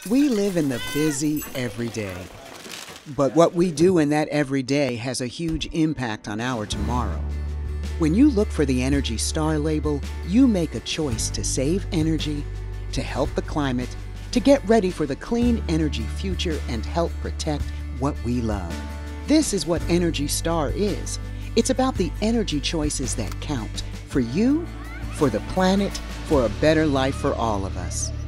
We live in the busy everyday. But what we do in that everyday has a huge impact on our tomorrow. When you look for the Energy Star label, you make a choice to save energy, to help the climate, to get ready for the clean energy future and help protect what we love. This is what Energy Star is. It's about the energy choices that count for you, for the planet, for a better life for all of us.